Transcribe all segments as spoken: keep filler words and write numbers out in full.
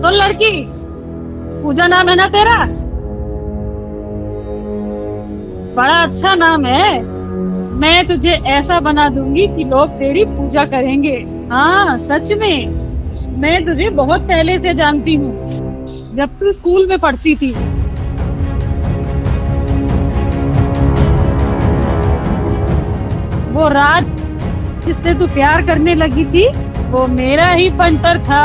सुन लड़की, पूजा नाम है ना तेरा? बड़ा अच्छा नाम है। मैं तुझे ऐसा बना दूंगी कि लोग तेरी पूजा करेंगे। हाँ सच में, मैं तुझे बहुत पहले से जानती हूँ, जब तू स्कूल में पढ़ती थी। वो राज जिससे तू प्यार करने लगी थी, वो मेरा ही पंटर था।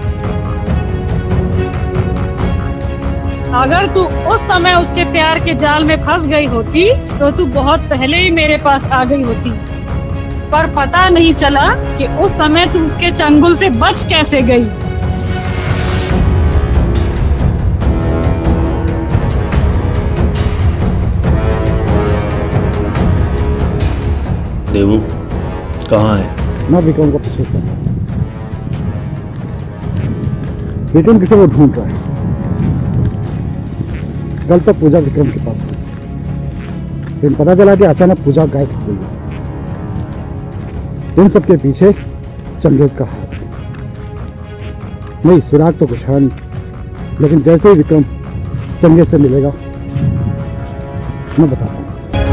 अगर तू उस समय उसके प्यार के जाल में फंस गई होती तो तू बहुत पहले ही मेरे पास आ गई होती, पर पता नहीं चला कि उस समय तू उसके चंगुल से बच कैसे गई। देवू कहाँ है? मैं विक्रम को पीछे कर, विक्रम किसे वो ढूंढ रहा है। कल तक पूजा विक्रम के पास थी, लेकिन पता चला कि अचानक पूजा गायब हो गई। इन सबके पीछे चंगेज का हाथ है। नहीं, सुराग तो कुछ है नहीं, लेकिन जैसे ही विक्रम चंगेज से मिलेगा मैं बताता हूँ।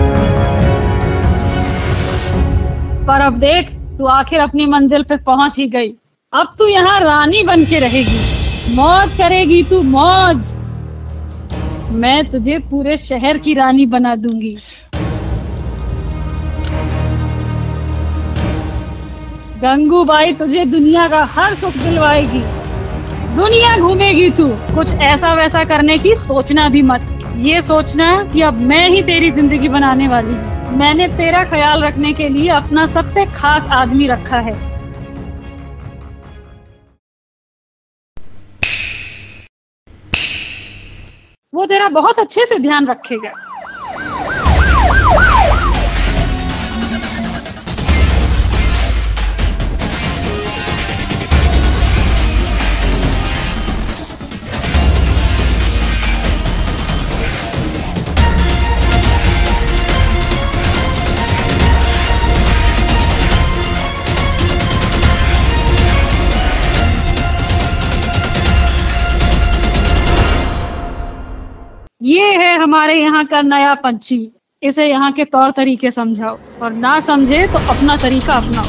पर अब देख, तू आखिर अपनी मंजिल पे पहुंच ही गई। अब तू यहाँ रानी बन के रहेगी, मौज करेगी तू, मौज। मैं तुझे पूरे शहर की रानी बना दूंगी। गंगूबाई तुझे दुनिया का हर सुख दिलवाएगी। दुनिया घूमेगी तू, कुछ ऐसा वैसा करने की सोचना भी मत। ये सोचना कि अब मैं ही तेरी जिंदगी बनाने वाली हूँ। मैंने तेरा ख्याल रखने के लिए अपना सबसे खास आदमी रखा है। वो तेरा बहुत अच्छे से ध्यान रखेगा। ये है हमारे यहाँ का नया पंछी। इसे यहाँ के तौर तरीके समझाओ, और ना समझे तो अपना तरीका अपनाओ।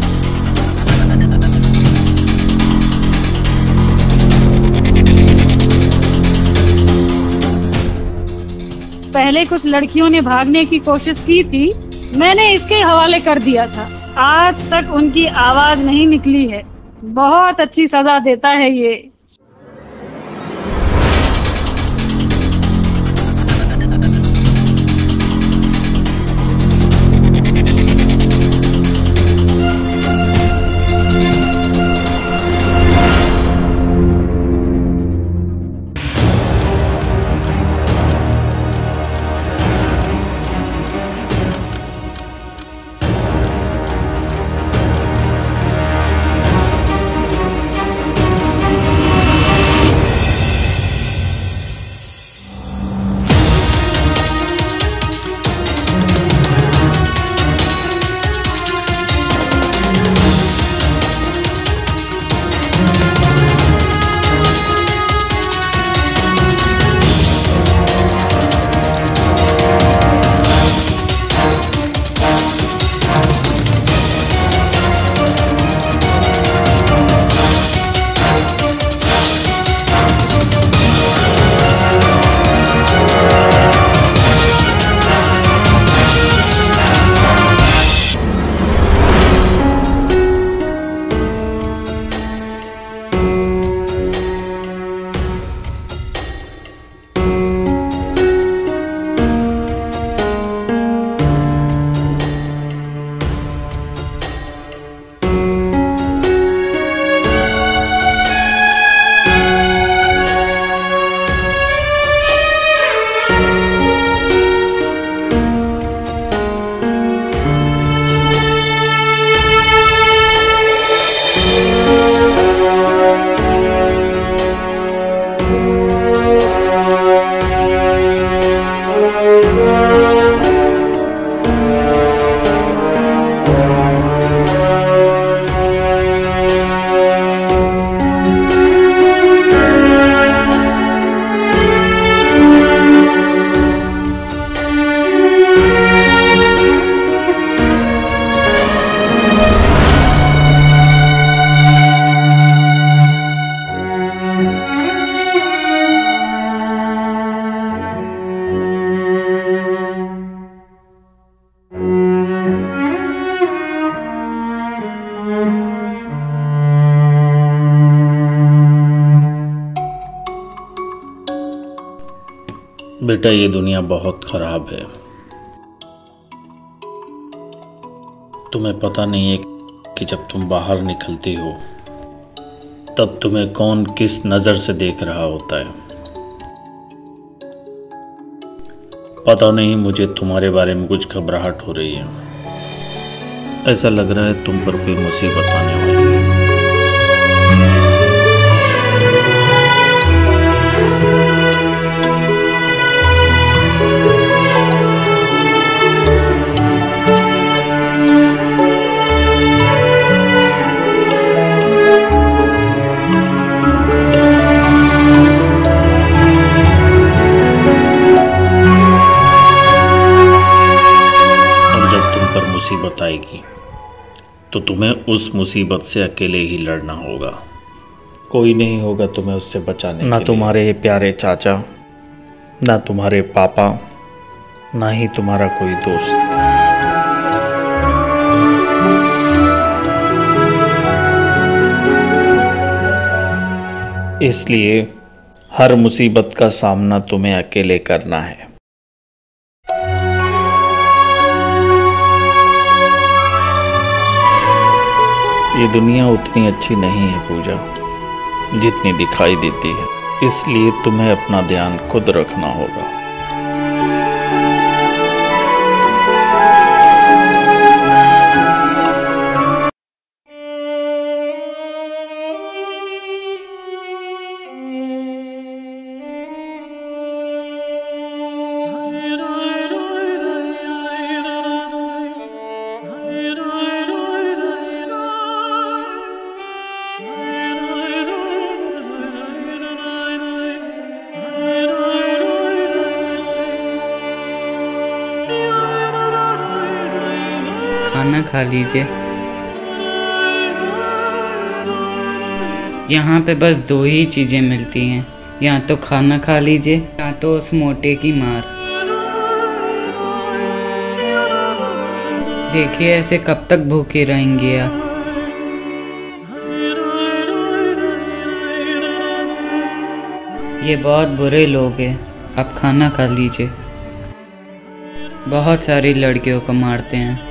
पहले कुछ लड़कियों ने भागने की कोशिश की थी, मैंने इसके हवाले कर दिया था। आज तक उनकी आवाज नहीं निकली है। बहुत अच्छी सजा देता है ये। बेटा, ये दुनिया बहुत खराब है। तुम्हें पता नहीं है कि जब तुम बाहर निकलती हो तब तुम्हें कौन किस नज़र से देख रहा होता है। पता नहीं, मुझे तुम्हारे बारे में कुछ घबराहट हो रही है। ऐसा लग रहा है तुम पर कोई मुसीबत आने वाली है। मुसीबत आएगी तो तुम्हें उस मुसीबत से अकेले ही लड़ना होगा। कोई नहीं होगा तुम्हें उससे बचाने, ना तुम्हारे प्यारे चाचा, ना तुम्हारे पापा, ना ही तुम्हारा कोई दोस्त। इसलिए हर मुसीबत का सामना तुम्हें अकेले करना है। ये दुनिया उतनी अच्छी नहीं है पूजा जितनी दिखाई देती है, इसलिए तुम्हें अपना ध्यान खुद रखना होगा। खाना खा लीजिए। यहाँ पे बस दो ही चीज़ें मिलती हैं, या तो खाना खा लीजिए या तो उस मोटे की मार। देखिए ऐसे कब तक भूखे रहेंगे आप। ये बहुत बुरे लोग हैं, आप खाना खा लीजिए। बहुत सारी लड़कियों को मारते हैं।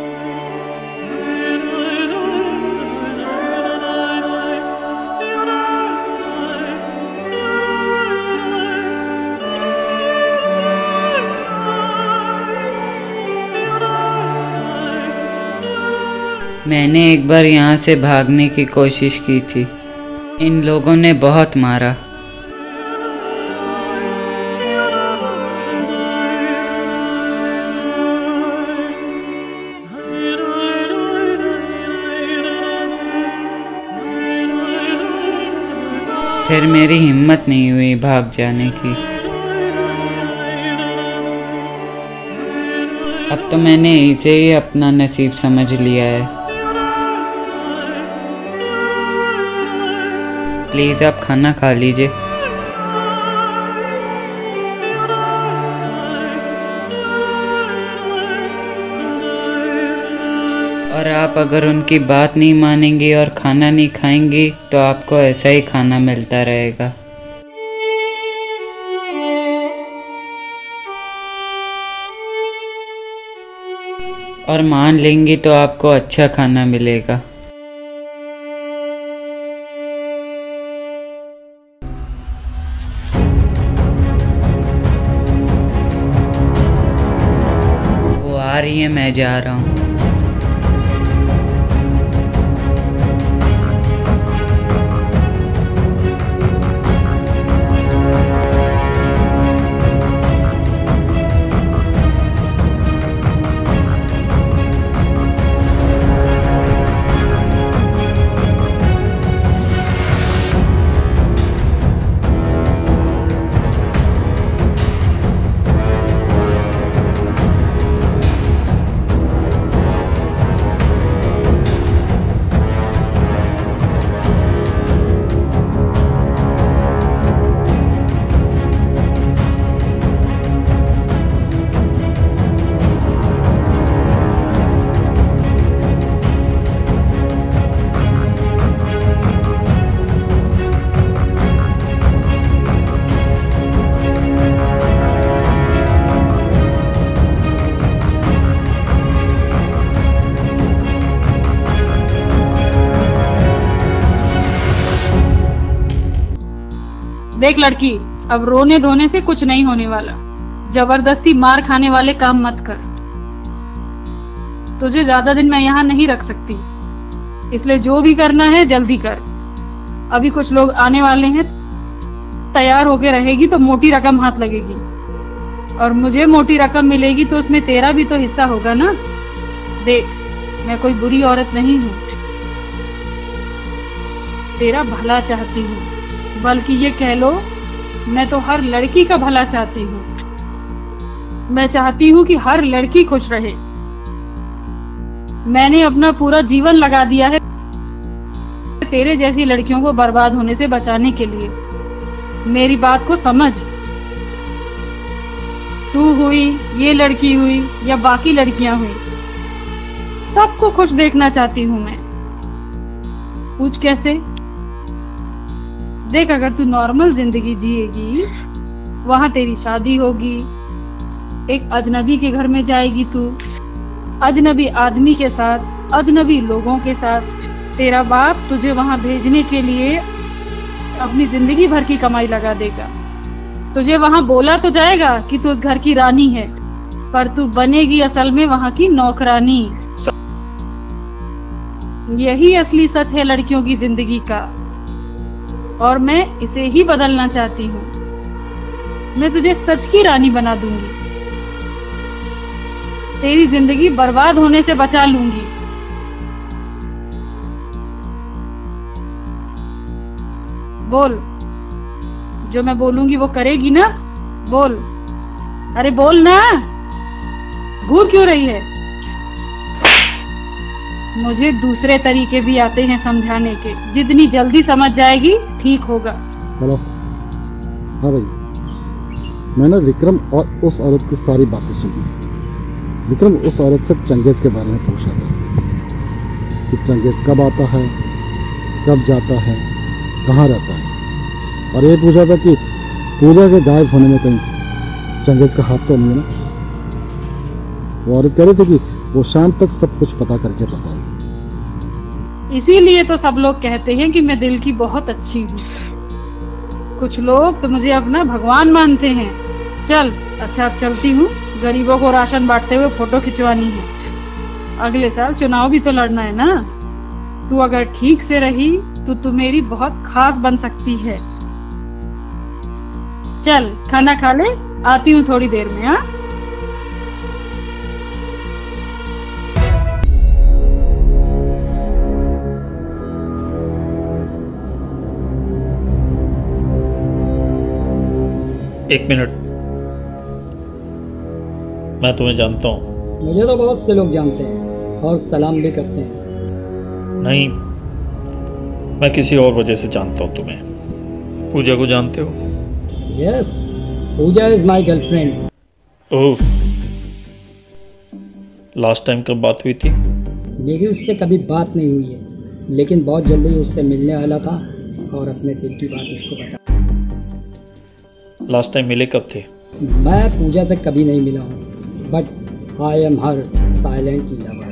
मैंने एक बार यहाँ से भागने की कोशिश की थी, इन लोगों ने बहुत मारा। फिर मेरी हिम्मत नहीं हुई भाग जाने की। अब तो मैंने इसे ही अपना नसीब समझ लिया है। प्लीज़ आप खाना खा लीजिए। और आप अगर उनकी बात नहीं मानेंगी और खाना नहीं खाएंगी तो आपको ऐसा ही खाना मिलता रहेगा। और मान लेंगी तो आपको अच्छा खाना मिलेगा। वो आ रही है, मैं जा रहा हूँ। देख लड़की, अब रोने धोने से कुछ नहीं होने वाला। जबरदस्ती मार खाने वाले काम मत कर। तुझे ज्यादा दिन मैं यहाँ नहीं रख सकती, इसलिए जो भी करना है जल्दी कर। अभी कुछ लोग आने वाले हैं, तैयार होके रहेगी तो मोटी रकम हाथ लगेगी, और मुझे मोटी रकम मिलेगी तो उसमें तेरा भी तो हिस्सा होगा ना। देख, मैं कोई बुरी औरत नहीं हूँ, तेरा भला चाहती हूँ, बल्कि ये कह लो मैं तो हर लड़की का भला चाहती हूँ। मैं चाहती हूँ कि हर लड़की खुश रहे। मैंने अपना पूरा जीवन लगा दिया है तेरे जैसी लड़कियों को बर्बाद होने से बचाने के लिए। मेरी बात को समझ। तू हुई, ये लड़की हुई या बाकी लड़कियां हुई, सबको खुश देखना चाहती हूं मैं। पूछ कैसे? देख, अगर तू नॉर्मल जिंदगी जिएगी, वहां तेरी शादी होगी, एक अजनबी के घर में जाएगी तू, अजनबी आदमी के साथ, अजनबी लोगों के साथ। तेरा बाप तुझे वहां भेजने के लिए अपनी जिंदगी भर की कमाई लगा देगा। तुझे वहां बोला तो जाएगा कि तू उस घर की रानी है, पर तू बनेगी असल में वहां की नौकरानी। यही असली सच है लड़कियों की जिंदगी का, और मैं इसे ही बदलना चाहती हूँ। मैं तुझे सच की रानी बना दूंगी, तेरी जिंदगी बर्बाद होने से बचा लूंगी। बोल, जो मैं बोलूंगी वो करेगी ना? बोल, अरे बोल ना, घूर क्यों रही है? मुझे दूसरे तरीके भी आते हैं समझाने के, जितनी जल्दी समझ जाएगी ठीक होगा। हेलो, हाँ भाई, मैंने विक्रम और उस औरत की सारी बातें सुनी। विक्रम उस औरत से चंगेज के बारे में पूछा था कि चंगेज कब आता है, कब जाता है, कहाँ रहता है, और ये पूछा था कि पूजा के गायब होने में कहीं चंगेज का हाथ तो नहीं है ना। वो औरत कह रही थी कि वो शाम तक सब कुछ पता करके बताएगी। इसीलिए तो सब लोग कहते हैं कि मैं दिल की बहुत अच्छी हूँ। कुछ लोग तो मुझे अपना भगवान मानते हैं। चल, अच्छा अब चलती हूँ, गरीबों को राशन बांटते हुए फोटो खिंचवानी है। अगले साल चुनाव भी तो लड़ना है ना। तू अगर ठीक से रही तो तू मेरी बहुत खास बन सकती है। चल, खाना खा ले, आती हूँ थोड़ी देर में। हाँ, एक मिनट, मैं तुम्हें जानता हूँ। मुझे तो बहुत से लोग जानते हैं और सलाम भी करते हैं। नहीं, मैं किसी और वजह से जानता हूँ तुम्हें। पूजा को जानते हो? Yes, Pooja is my girlfriend. Oh, last time कब बात हुई थी? मेरी उससे कभी बात नहीं हुई है, लेकिन बहुत जल्दी उससे मिलने वाला था और अपने दिल की बात उसको बता। लास्ट टाइम मिले कब थे? मैं पूजा से कभी नहीं मिला हूँ, but I am her silent lover.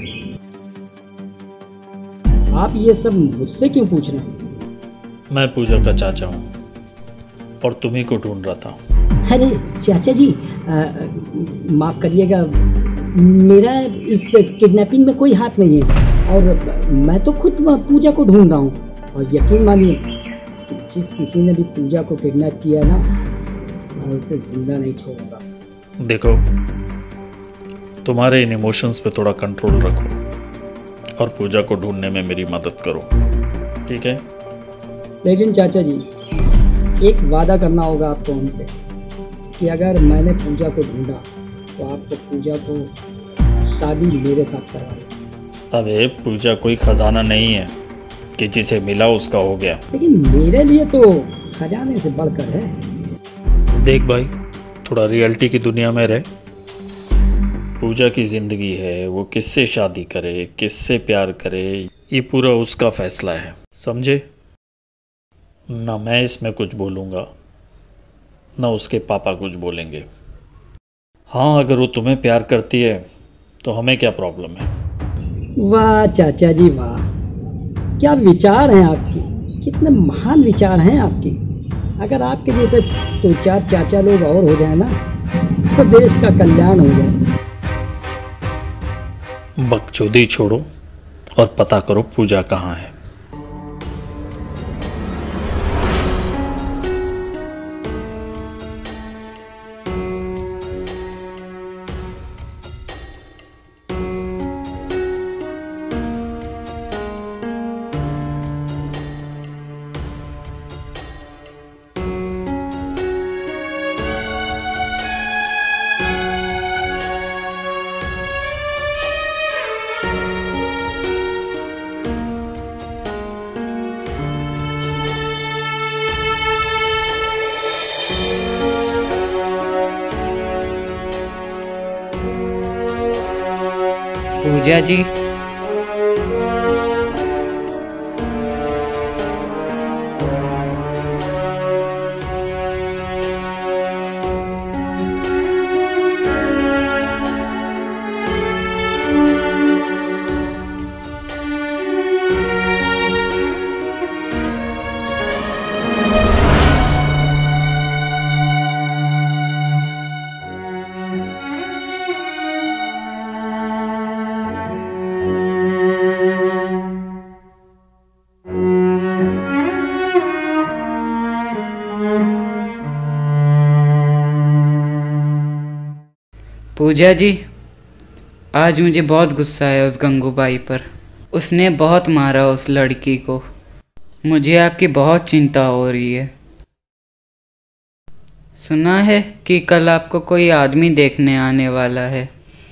आप ये सब मुझसे क्यों पूछ रहे हैं? मैं पूजा का चाचा हूँ और तुम्ही को ढूंढ रहा था। अरे चाचा जी, माफ करिएगा, मेरा इस किडनैपिंग में कोई हाथ नहीं है, और मैं तो खुद पूजा को ढूंढ रहा हूँ। और यकीन मानिए, जिस किसी ने भी पूजा को किडनैप किया ना, मैं उसे जिंदा नहीं छोड़ूंगा। देखो, तुम्हारे इन इमोशंस पे थोड़ा कंट्रोल रखो और पूजा को ढूंढने में मेरी मदद करो, ठीक है? लेकिन चाचा जी, एक वादा करना होगा आपको हमसे कि अगर मैंने पूजा को ढूंढा तो आपको पूजा को शादी मेरे साथ करवा। अबे, पूजा कोई खजाना नहीं है कि जिसे मिला उसका हो गया। लेकिन मेरे लिए तो खजाने से बढ़कर है। देख भाई, थोड़ा रियलिटी की दुनिया में रहे। पूजा की ज़िंदगी है, वो किससे शादी करे, किससे प्यार करे, ये पूरा उसका फैसला है, समझे? ना मैं इसमें कुछ बोलूँगा, ना उसके पापा कुछ बोलेंगे। हाँ, अगर वो तुम्हें प्यार करती है तो हमें क्या प्रॉब्लम है? वाह चाचा जी वाह, क्या विचार हैं आपके, कितने महान विचार हैं आपके। अगर आपके जैसे दो चार चाचा लोग और हो जाए ना तो देश का कल्याण हो जाए। बकचोदी छोड़ो और पता करो पूजा कहाँ है। पूजा जी, पूजा जी, आज मुझे बहुत गुस्सा है उस गंगूबाई पर। उसने बहुत मारा उस लड़की को। मुझे आपकी बहुत चिंता हो रही है। सुना है कि कल आपको कोई आदमी देखने आने वाला है।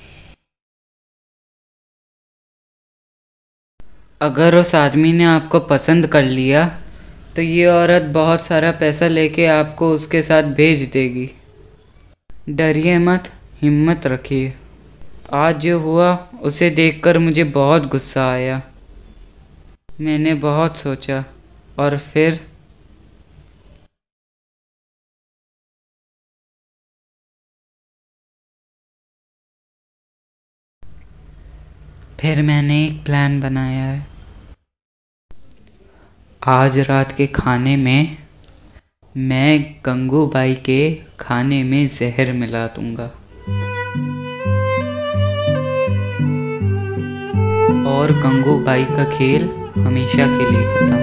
अगर उस आदमी ने आपको पसंद कर लिया तो ये औरत बहुत सारा पैसा लेके आपको उसके साथ भेज देगी। डरिए मत, हिम्मत रखिए। आज जो हुआ उसे देखकर मुझे बहुत गुस्सा आया। मैंने बहुत सोचा और फिर फिर मैंने एक प्लान बनाया है। आज रात के खाने में मैं गंगूबाई के खाने में जहर मिला दूंगा और गंगूबाई का खेल हमेशा के लिए खत्म।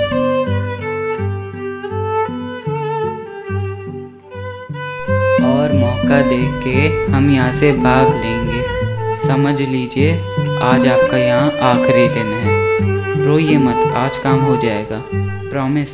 और मौका देख के हम यहाँ से भाग लेंगे। समझ लीजिए आज आपका यहाँ आखिरी दिन है। रोइए मत, आज काम हो जाएगा, प्रॉमिस।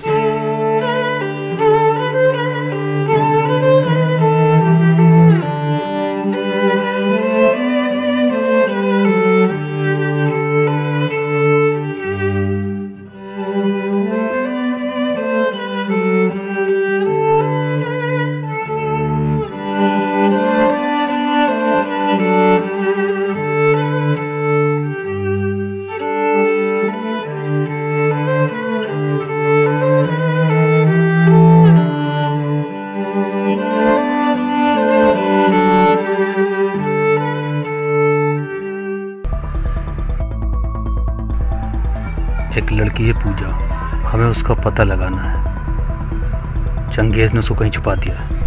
एक लड़की है पूजा, हमें उसका पता लगाना है। चंगेज ने उसको कहीं छुपा दिया है।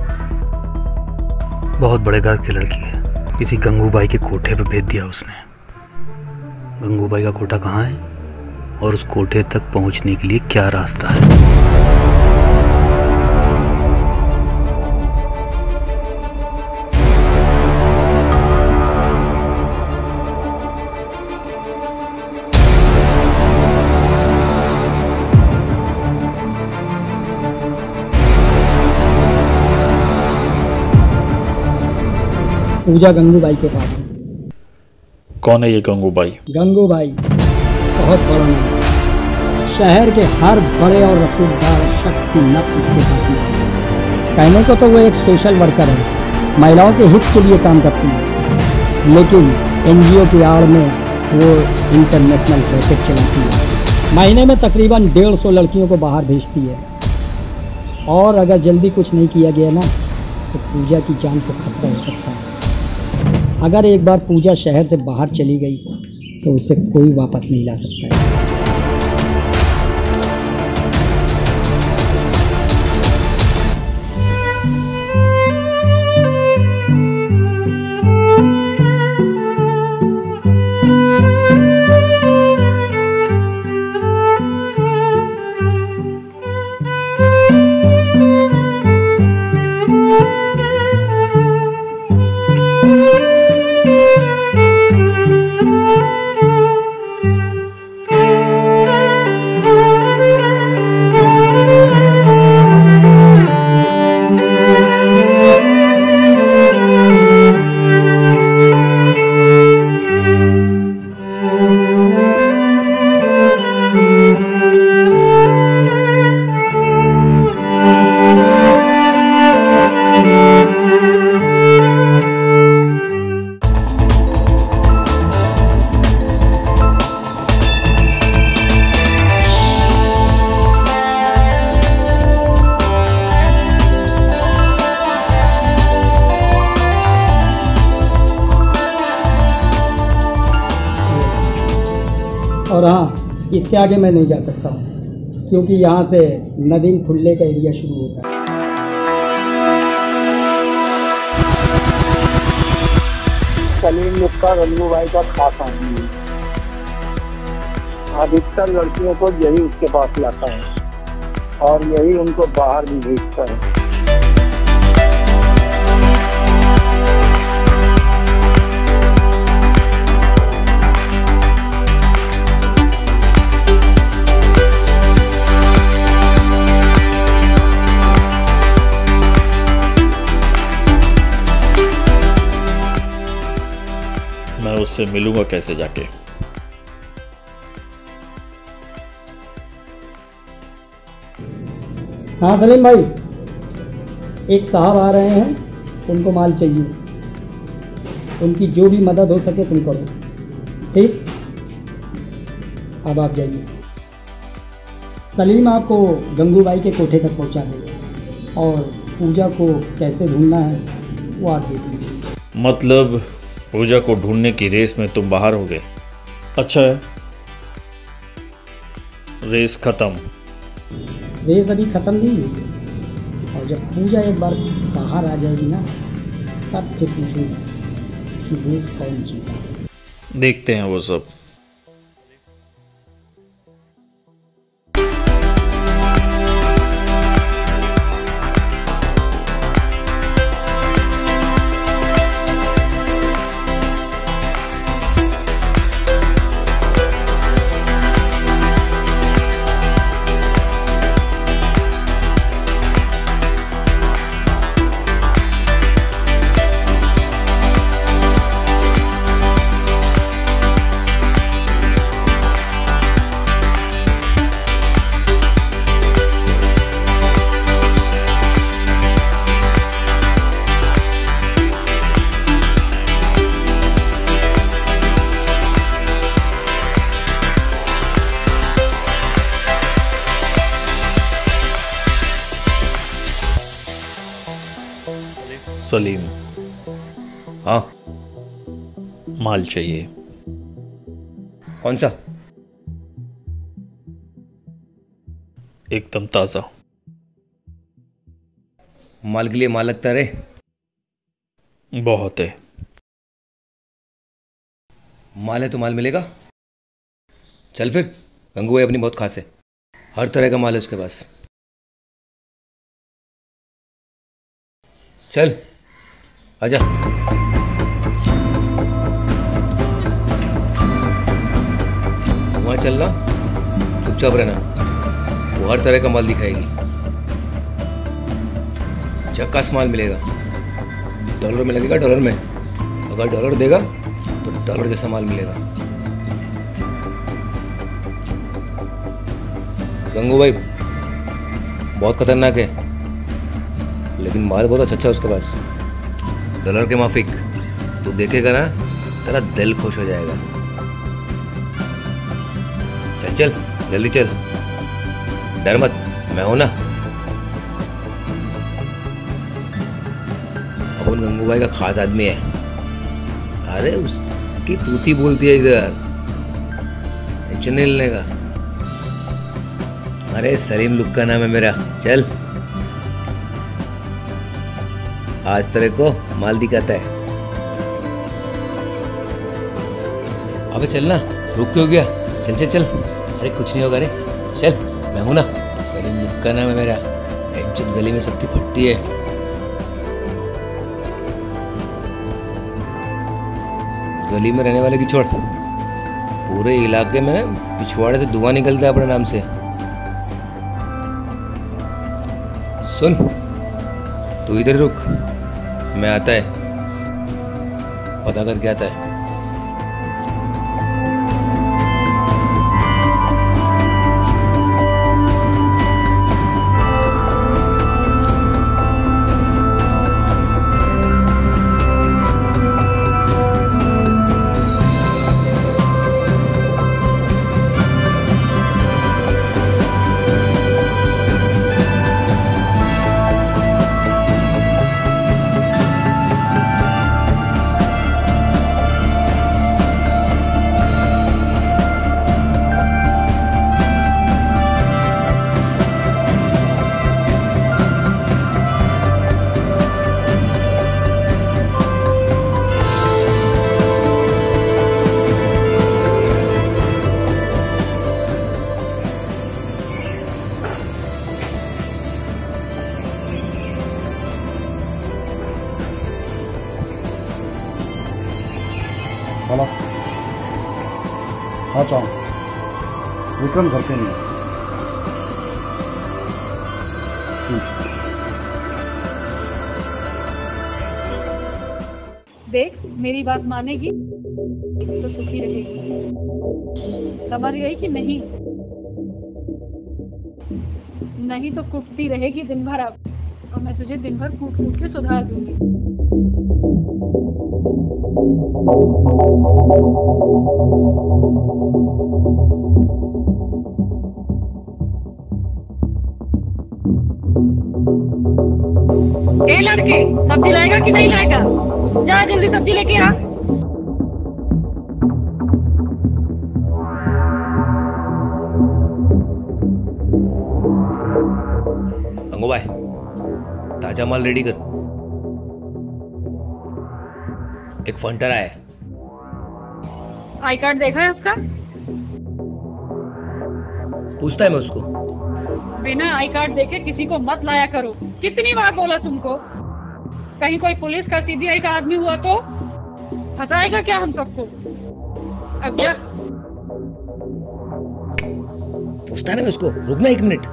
बहुत बड़े घर की लड़की है, किसी गंगूबाई के कोठे पे भेज दिया उसने। गंगूबाई का कोठा कहाँ है और उस कोठे तक पहुंचने के लिए क्या रास्ता है? पूजा गंगूबाई के पास है। कौन है ये गंगूबाई? गंगूबाई बहुत बड़ा नाम, शहर के हर बड़े और रसूखदार शख्स की नफ्स उसके पास है। कहने को तो वो एक सोशल वर्कर है, महिलाओं के हित के लिए काम करती है, लेकिन एनजीओ की आड़ में वो इंटरनेशनल रैकेट चलाती है। महीने में तकरीबन डेढ़ सौ लड़कियों को बाहर भेजती है और अगर जल्दी कुछ नहीं किया गया ना तो पूजा की जान को खतरा हो सकता है। अगर एक बार पूजा शहर से बाहर चली गई तो उसे कोई वापस नहीं ला सकता है। इससे आगे मैं नहीं जा सकता हूँ, क्योंकि यहाँ से नदीम खुल्ले का एरिया शुरू होता है। सलीम मुक्का गंगू भाई का खास आदमी है। अधिकतर लड़कियों को यही उसके पास लाता है और यही उनको बाहर भी भेजता है। मैं उससे मिलूंगा कैसे जाके? हाँ सलीम भाई, एक साहब आ रहे हैं, उनको माल चाहिए, उनकी जो भी मदद हो सके तुम करो, ठीक? अब आप जाइए। सलीम आपको गंगू भाई के कोठे तक पहुंचा देगा और पूजा को कैसे ढूंढना है वो आप देख लीजिए। मतलब पूजा को ढूंढने की रेस में तुम बाहर हो गए? अच्छा है, रेस खत्म। रेस अभी ख़त्म नहीं हुई, और जब पूजा एक बार बाहर आ जाएगी ना, तब फिर पूछूंगा कि रेस कौन जीता। देखते हैं वो सब। सलीम, हाँ माल चाहिए। कौन सा? एकदम ताज़ा। माल के लिए माल लगता रे? बहुत है। माल है तो माल मिलेगा। चल फिर, गंगू भाई अपनी बहुत खास है, हर तरह का माल है उसके पास। चल आजा। वहाँ चलना, चुपचाप रहना, वो हर तरह का माल दिखाएगी। चक्कास माल मिलेगा, डॉलर में लगेगा, डॉलर में। अगर डॉलर देगा तो डॉलर जैसा माल मिलेगा। गंगू भाई बहुत खतरनाक है, लेकिन माल बहुत अच्छा अच्छा उसके पास। डॉलर के माफिक तू देखेगा ना, तेरा दिल खुश हो जाएगा। चल चल जल्दी चल, डर मत, मैं हूं ना। अपन गंगू भाई का खास आदमी है। अरे उसकी तूती बोलती है इधर, टेंशन नहीं लेने का। अरे सलीम लुक का नाम है मेरा। चल आज तेरे को माल दिखाता है। अबे चल ना, रुक क्यों गया? चल चल चल। अरे कुछ नहीं होगा रे, चल, मैं हूं ना। सलीम लुक का नाम है मेरा। टेंशन गली में सबकी फटती है। गली में रहने वाले की छोड़, पूरे इलाके में ना पिछवाड़े से धुआं निकलता है अपने नाम से। सुन, तू इधर रुक, मैं आता है, पता करके आता है। चलो। हाँ चाओ, विक्रम घर पे नहीं है। देख, मेरी बात मानेगी तो सुखी रहेगी, समझ गई कि नहीं? नहीं तो कुटती रहेगी दिन भर अब, और मैं तुझे दिन भर कूट कूट के सुधार दूंगी। ए लड़के, सब्जी लाएगा कि नहीं लाएगा? जा जल्दी सब्जी लेके आ। गंगू भाई, ताजा माल रेडी कर। एक फंटर आया है। आई कार्ड देखा है उसका? पूछता है मैं उसको। बिना आई कार्ड देखे किसी को मत लाया करो। कितनी बार बोला तुमको? कहीं कोई पुलिस का सीबीआई का आदमी हुआ तो फंसाएगा क्या हम सबको? अब क्या? पूछता है ना मैं उसको। रुकना एक मिनट।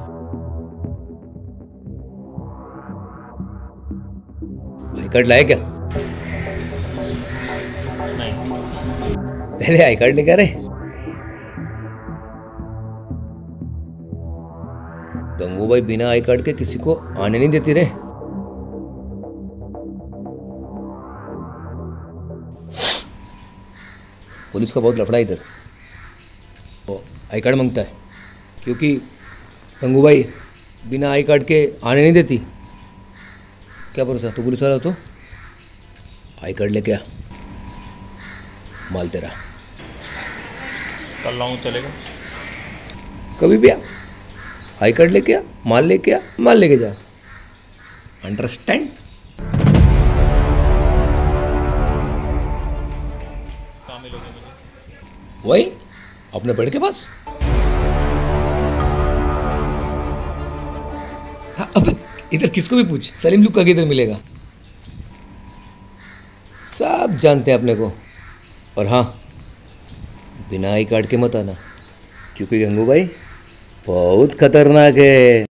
आई कार्ड लाया क्या? नहीं। पहले आई कार्ड लेकर आए। गंगू भाई बिना आई कार्ड के किसी को आने नहीं देती रे। पुलिस का बहुत लफड़ा इधर। वो आई कार्ड मांगता है क्योंकि गंगू भाई बिना आई कार्ड के आने नहीं देती। क्या भरोसा, तू पुलिस वाला हो तो आई कार्ड लेके आ, माल तेरा। कल लाऊं चलेगा? कभी भी आ, आई कार्ड लेके आ, माल लेके आ, माल लेके जा। अंडरस्टैंड? कहाँ मिलोगे मुझे? वही अपने पेड़ के पास। हाँ, अब इधर किसको भी पूछ, सलीम लुक्का किधर मिलेगा? सब जानते हैं अपने को। और हाँ, बिना आई कार्ड के मत आना, क्योंकि गंगू भाई बहुत खतरनाक है।